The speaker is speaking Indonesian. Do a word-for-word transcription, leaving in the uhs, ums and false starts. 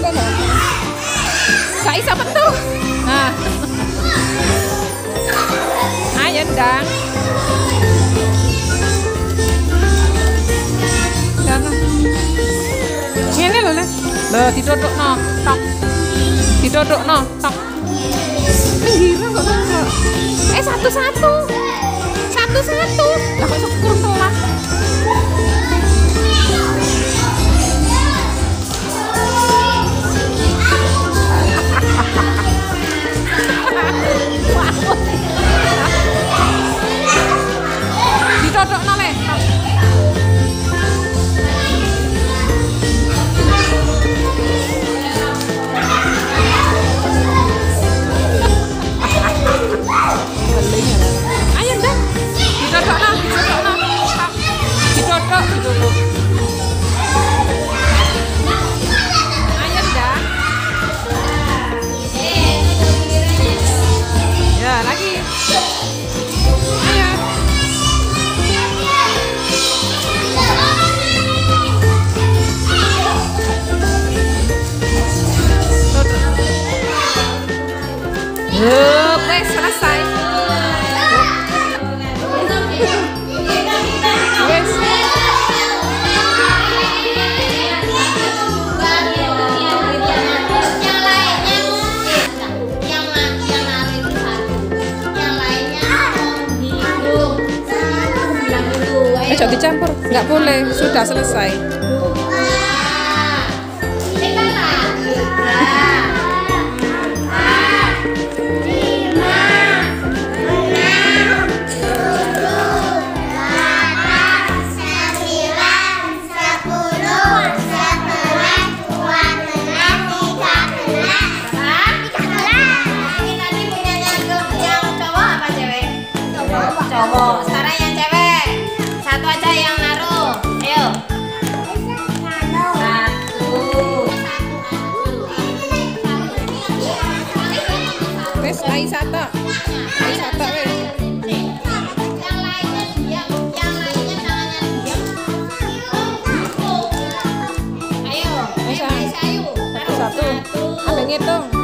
kok nggak? Gak bisa betul. Nah, ayo ndang. Jangan. Ini loh nih. Loh, didodok no, tok. Didodok no, tok. Pinggiran kok enggak? Eh satu-satu. Satu-satu. Lah kok syukur telat. Didodok no le. Ayo dah, didodok no, didodok no, didodok, didodok. Ayo dah. Ya lagi. Ayo. Hup, wes selesai. Wes. Eh, jangan dicampur, nggak boleh. Sudah selesai. Cowok, sekarang yang cewek. Satu aja yang naruh. Ayo. Satu. Wes, Aisyata. Aisyata wes. Yang lainnya diam, yang lainnya tangannya diam. Ayo, ayo, ayo. Satu-satu. Ambil ngitung.